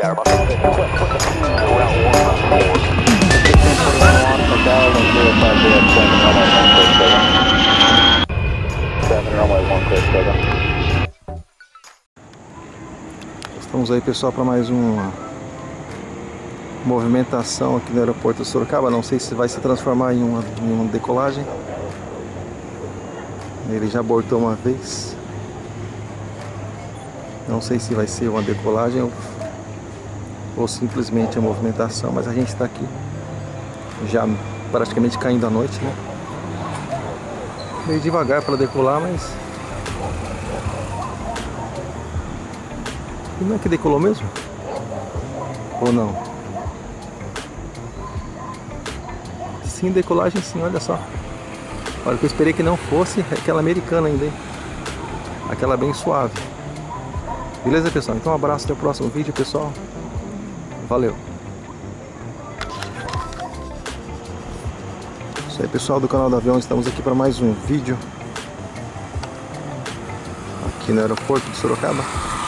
Estamos aí, pessoal, para mais uma movimentação aqui no aeroporto de Sorocaba. Não sei se vai se transformar em uma decolagem. Ele já abortou uma vez. Não sei se vai ser uma decolagem ou simplesmente a movimentação, mas a gente está aqui já praticamente caindo a noite, né? Meio devagar para decolar, mas não é que decolou mesmo? Ou não? Sim, decolagem sim, olha só. Olha, que eu esperei que não fosse aquela americana ainda, hein? Aquela bem suave. Beleza, pessoal? Então um abraço, até o próximo vídeo, pessoal. Valeu! Isso aí, pessoal do canal do Avião, estamos aqui para mais um vídeo aqui no aeroporto de Sorocaba.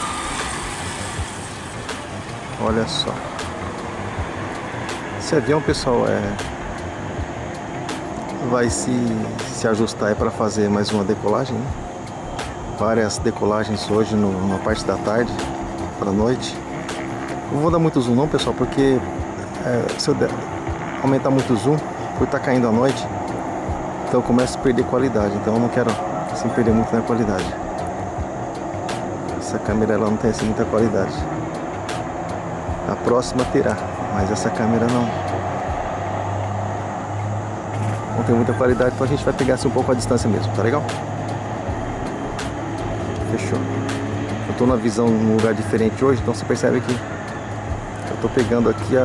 Olha só. Esse avião, pessoal, vai se ajustar para fazer mais uma decolagem, né? Várias decolagens hoje na parte da tarde para a noite. Não vou dar muito zoom não, pessoal, porque se eu aumentar muito o zoom, por estar caindo à noite, então eu começo a perder qualidade. Então eu não quero assim perder muito na qualidade. Essa câmera ela não tem assim muita qualidade. A próxima terá, mas essa câmera não tem muita qualidade, então a gente vai pegar assim um pouco a distância mesmo, tá legal? Fechou. Eu tô na visão num lugar diferente hoje, então você percebe que eu tô pegando aqui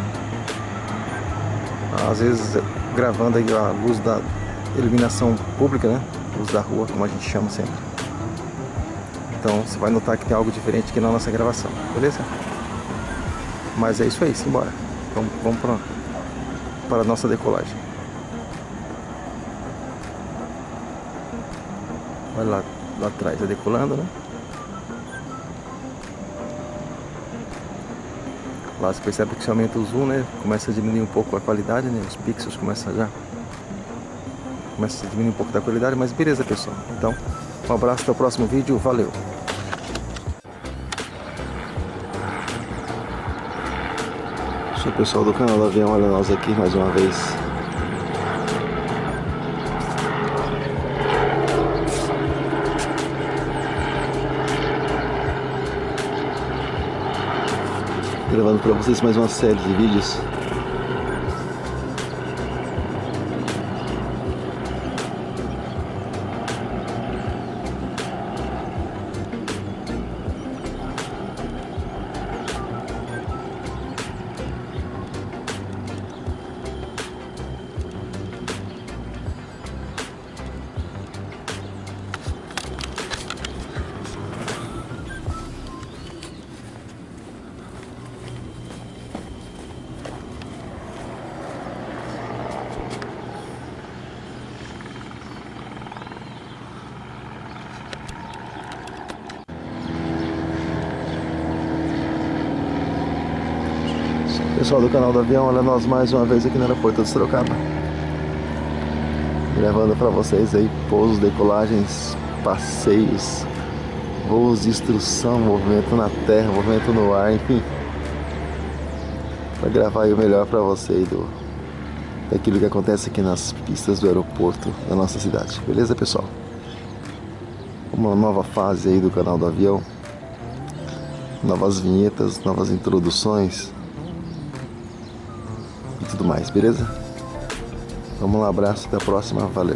às vezes gravando aí a luz da iluminação pública, né? Luz da rua, como a gente chama sempre. Então você vai notar que tem algo diferente aqui na nossa gravação, beleza? Mas é isso aí, simbora. Vamos para a nossa decolagem. Olha lá atrás, tá decolando, né? Lá você percebe que se aumenta o zoom, né? Começa a diminuir um pouco a qualidade, né? Os pixels começa a diminuir um pouco da qualidade, mas beleza, pessoal. Então, um abraço, até o próximo vídeo, valeu! Sou o pessoal do canal do Avião, olha nós aqui mais uma vez. Gravando para vocês mais uma série de vídeos. Pessoal do canal do Avião, olha nós mais uma vez aqui no aeroporto de Sorocaba, gravando para vocês aí pousos, decolagens, passeios, voos de instrução, movimento na terra, movimento no ar, enfim, para gravar aí o melhor para vocês daquilo que acontece aqui nas pistas do aeroporto da nossa cidade, beleza, pessoal? Uma nova fase aí do canal do Avião, novas vinhetas, novas introduções e tudo mais, beleza? Vamos lá, abraço, até a próxima, valeu!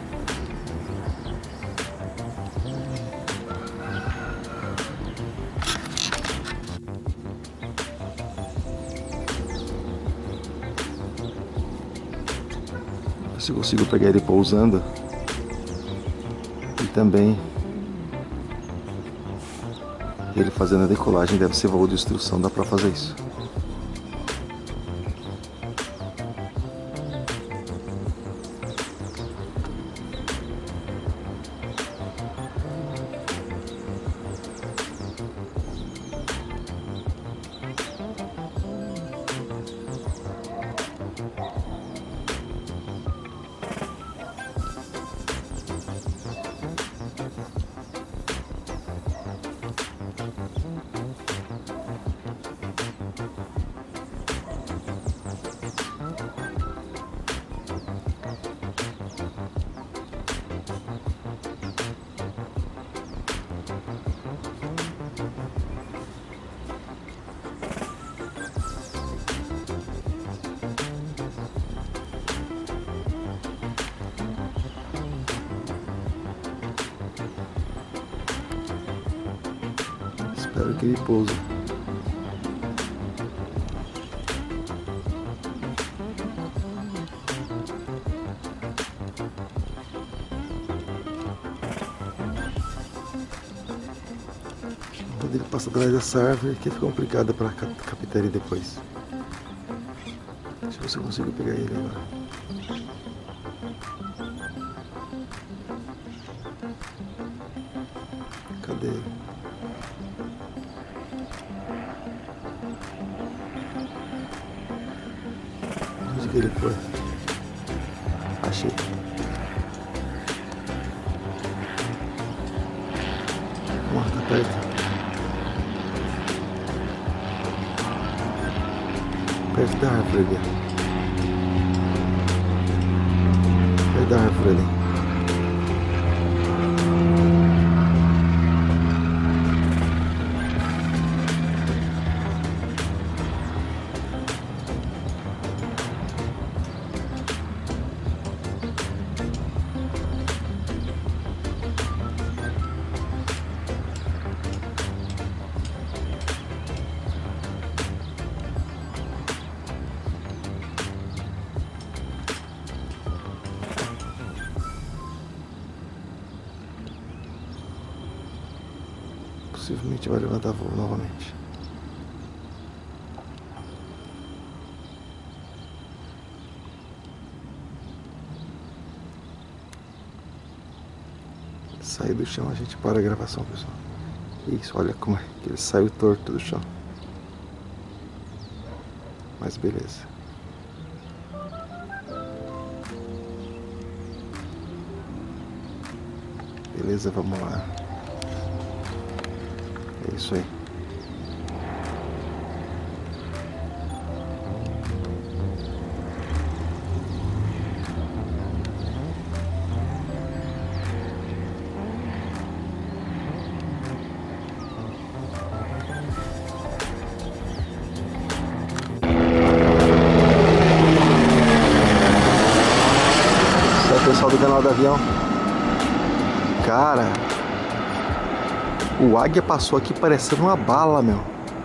Se eu consigo pegar ele pousando e também ele fazendo a decolagem, deve ser voo de instrução, dá pra fazer isso. Espero que ele pouse. Quando ele passa atrás dessa árvore, que fica complicada para captar ele depois. Deixa eu ver se eu consigo pegar ele agora. Cadê ele? Onde que ele foi? Achei. Vamos lá, tá perto. Perto da árvore ali. Perto da árvore ali. Possivelmente vai levantar voo novamente. Sair do chão, a gente para a gravação, pessoal. Isso, olha como é que ele saiu torto do chão. Mas beleza. Beleza, vamos lá. É isso aí. Esse é o pessoal do canal do avião. Cara, o águia passou aqui parecendo uma bala, meu.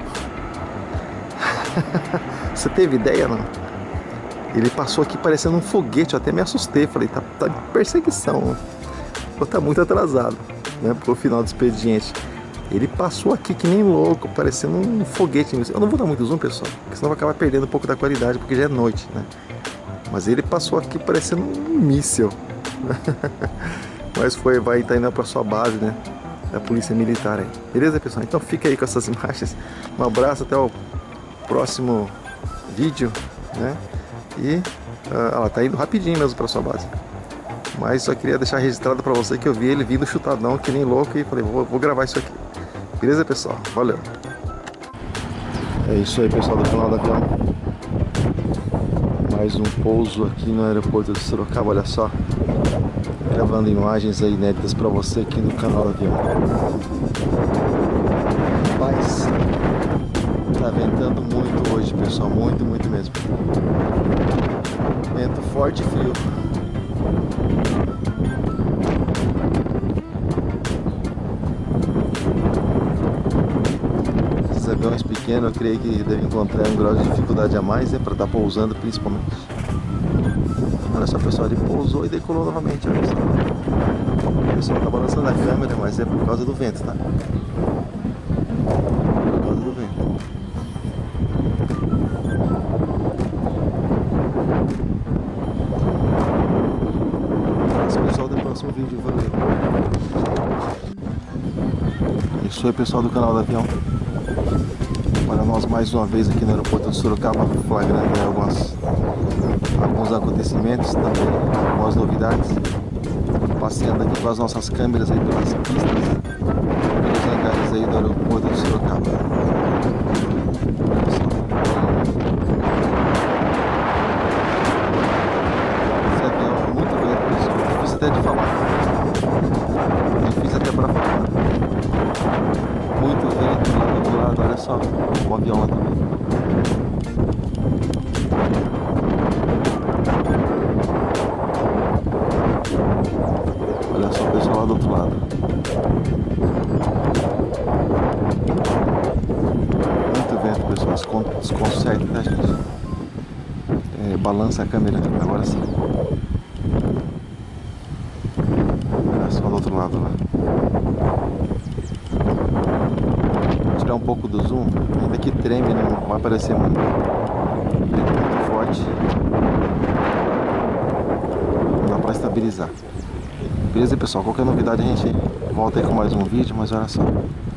Você teve ideia, não? Ele passou aqui parecendo um foguete, eu até me assustei. Falei, tá de perseguição. Ou tá muito atrasado, né? Pro final do expediente. Ele passou aqui que nem louco, parecendo um foguete. Eu não vou dar muito zoom, pessoal, porque senão vai acabar perdendo um pouco da qualidade, porque já é noite, né? Mas ele passou aqui parecendo um míssil. Mas vai estar indo para sua base, né? Da polícia militar aí. Beleza, pessoal? Então fica aí com essas imagens. Um abraço, até o próximo vídeo, né? E ela tá indo rapidinho mesmo para sua base. Mas só queria deixar registrado para você que eu vi ele vindo chutadão que nem louco e falei, vou gravar isso aqui. Beleza, pessoal? Valeu. É isso aí, pessoal do canal do avião. Mais um pouso aqui no aeroporto de Sorocaba, olha só. Gravando imagens aí inéditas para você aqui no canal do avião. Rapaz, tá ventando muito hoje, pessoal, muito mesmo. Vento forte e frio. Esses aviões pequenos eu creio que devem encontrar um grau de dificuldade a mais, né, para estar pousando principalmente. Olha só, pessoal, ele pousou e decolou novamente, olha só. O pessoal tá balançando a câmera, mas é por causa do vento, tá? Por causa do vento. Esse pessoal do próximo vídeo, valeu. Isso aí, pessoal do canal do avião. Para nós mais uma vez aqui no aeroporto de Sorocaba, flagrando alguns acontecimentos, também algumas novidades, passeando aqui com as nossas câmeras aí pelas pistas, pelos hangares aí do aeroporto de Sorocaba. Esse avião é muito vento, pessoal, difícil até de falar, difícil até para falar. Muito vento lá do outro lado, olha só o avião lá também. Olha só o pessoal lá do outro lado. pessoal, desconcerta, tá, gente? Balança a câmera, agora sim. Olha só do outro lado lá. Vou tirar um pouco do zoom, ainda que treme, não vai aparecer muito. Muito forte. Não dá pra estabilizar. Beleza, pessoal? Qualquer novidade a gente volta aí com mais um vídeo, mas olha só.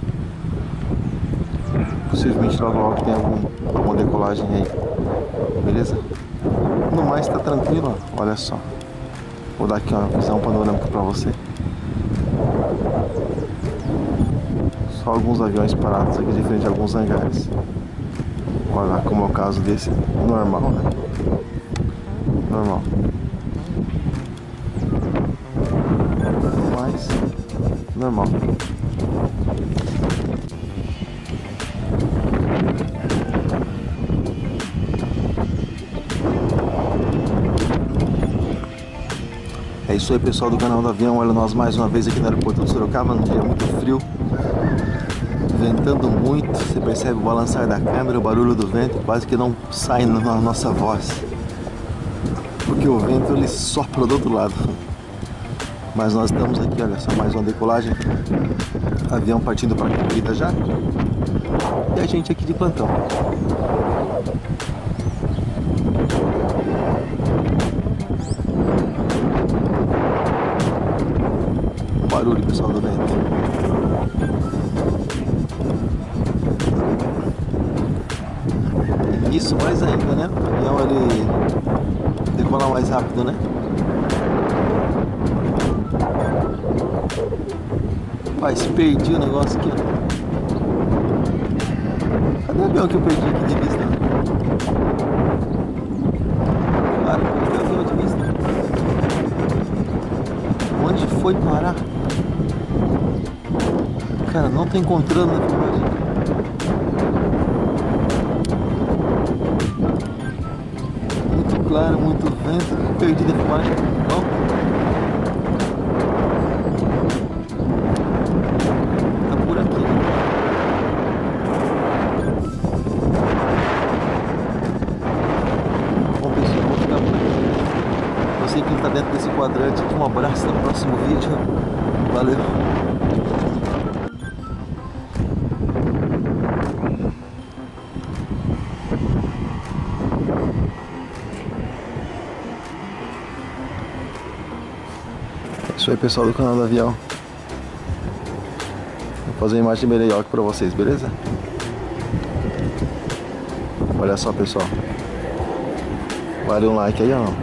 Possivelmente logo tem alguma decolagem aí. Beleza? No mais tá tranquilo, ó. Olha só. Vou dar aqui uma visão panorâmica pra você. Só alguns aviões parados aqui de frente a alguns hangares. Olha lá, como é o caso desse. Normal, né? Normal. Mas, normal. É isso aí, pessoal do canal do avião. Olha nós mais uma vez aqui no aeroporto de Sorocaba, num dia muito frio, ventando muito. Você percebe o balançar da câmera, o barulho do vento, quase que não sai na nossa voz, porque o vento ele sopra do outro lado. Mas nós estamos aqui, olha só, mais uma decolagem, avião partindo para a corrida já, e a gente aqui de plantão. Barulho, pessoal, do vento. Isso, mais ainda, né? O avião ele decolar mais rápido, né? Rapaz, perdi o negócio aqui, ó. Cadê o avião que eu perdi aqui de vista? Claro, perdi o avião de vista. Onde foi parar? Cara, não tô encontrando a filmagem. Muito claro, muito vento. Perdi a filmagem. Bom. Tá por aqui. Bom, pessoal, vou ficar por aqui. Você que está dentro desse quadrante. Um abraço, até o próximo vídeo. Valeu. Isso aí, pessoal do canal do avião. Vou fazer uma imagem melhor aqui pra vocês, beleza? Olha só, pessoal. Vale um like aí ou não?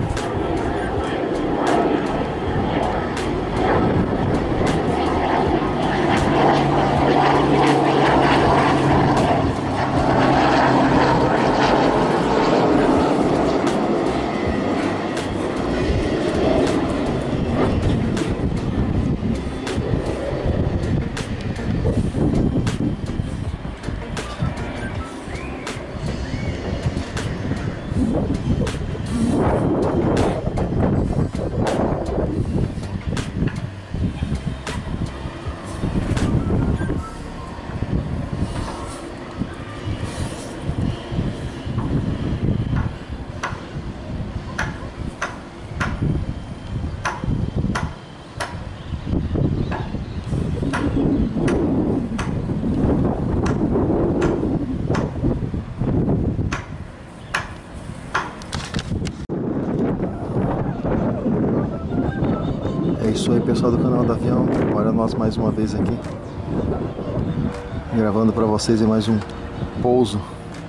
É isso aí, pessoal do canal do avião. Olha nós mais uma vez aqui, gravando para vocês em mais um pouso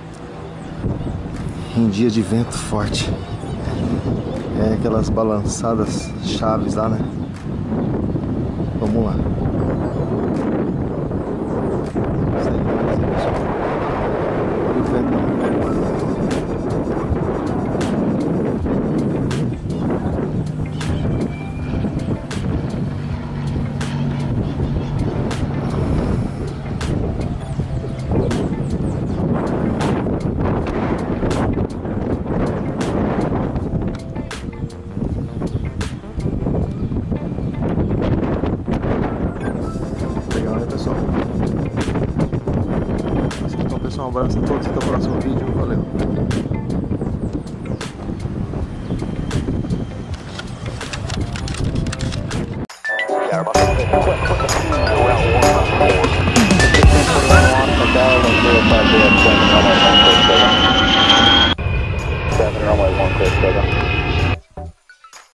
em dia de vento forte. É aquelas balançadas chaves lá, né? Vamos lá. Olha o vento. abraço a todos, até o próximo vídeo. Valeu! Runway 1 clear 7.